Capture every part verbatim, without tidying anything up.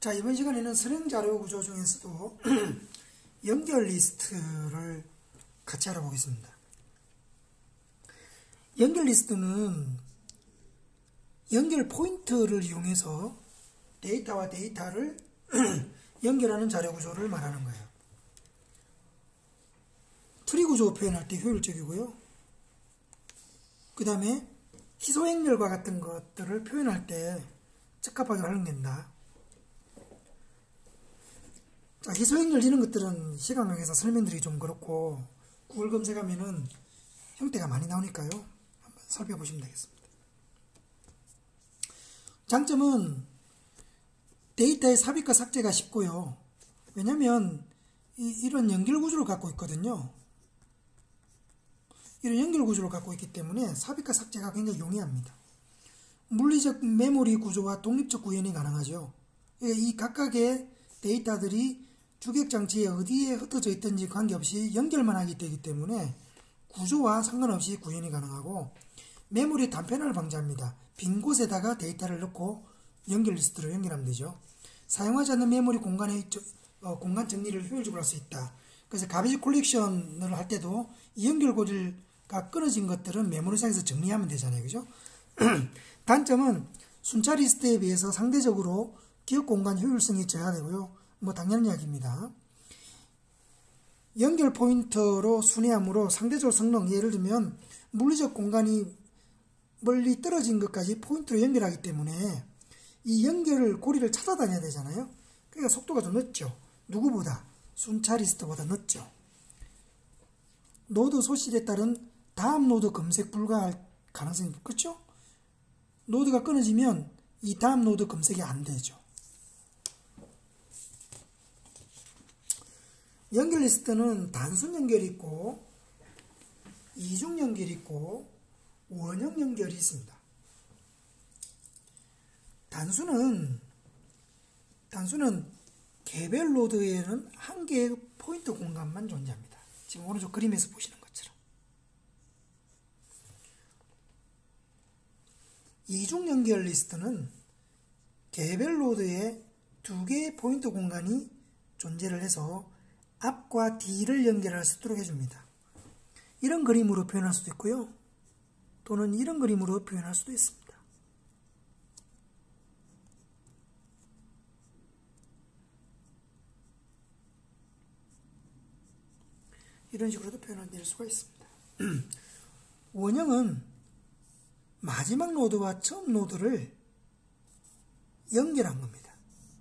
자, 이번 시간에는 선행 자료 구조 중에서도 연결 리스트를 같이 알아보겠습니다. 연결 리스트는 연결 포인트를 이용해서 데이터와 데이터를 연결하는 자료 구조를 말하는 거예요. 트리 구조 표현할 때 효율적이고요. 그 다음에 희소 연결과 같은 것들을 표현할 때 적합하게 활용된다. 자, 희소 연결 이런 것들은 시간 관계에서 설명드리기 좀 그렇고 구글 검색하면은 형태가 많이 나오니까요. 한번 살펴보시면 되겠습니다. 장점은 데이터의 삽입과 삭제가 쉽고요. 왜냐하면 이, 이런 연결 구조를 갖고 있거든요. 이런 연결 구조를 갖고 있기 때문에 삽입과 삭제가 굉장히 용이합니다. 물리적 메모리 구조와 독립적 구현이 가능하죠. 이 각각의 데이터들이 주객장치에 어디에 흩어져 있든지 관계없이 연결만 하기 되기 때문에 구조와 상관없이 구현이 가능하고 메모리 단편화를 방지합니다. 빈 곳에다가 데이터를 넣고 연결 리스트로 연결하면 되죠. 사용하지 않는 메모리 공간의 어, 공간 정리를 효율적으로 할 수 있다. 그래서 가비지 콜렉션을 할 때도 이 연결 고리가 끊어진 것들은 메모리상에서 정리하면 되잖아요. 그죠? 단점은 순차 리스트에 비해서 상대적으로 기억 공간 효율성이 저하되고요. 뭐 당연한 이야기입니다. 연결 포인터로 순회함으로 상대적으로 성능, 예를 들면 물리적 공간이 멀리 떨어진 것까지 포인트로 연결하기 때문에 이 연결 고리를 찾아다녀야 되잖아요. 그러니까 속도가 좀 늦죠. 누구보다 순차 리스트보다 늦죠. 노드 소실에 따른 다음 노드 검색 불가할 가능성이 그렇죠? 노드가 끊어지면 이 다음 노드 검색이 안 되죠. 연결 리스트는 단순 연결이 있고 이중 연결이 있고 원형 연결이 있습니다. 단순은 단순은 개별 노드에는 한 개의 포인트 공간만 존재합니다. 지금 오른쪽 그림에서 보시는 것처럼. 이중 연결 리스트는 개별 노드에 두 개의 포인트 공간이 존재를 해서 앞과 뒤를 연결할 수 있도록 해줍니다. 이런 그림으로 표현할 수도 있고요. 또는 이런 그림으로 표현할 수도 있습니다. 이런 식으로도 표현할 수가 있습니다. 원형은 마지막 노드와 처음 노드를 연결한 겁니다.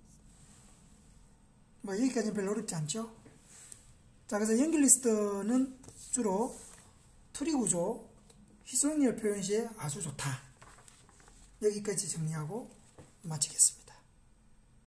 뭐 여기까지는 별로 어렵지 않죠? 자, 그래서 연결 리스트는 주로 트리 구조, 희소 연결 표현 시에 아주 좋다. 여기까지 정리하고 마치겠습니다.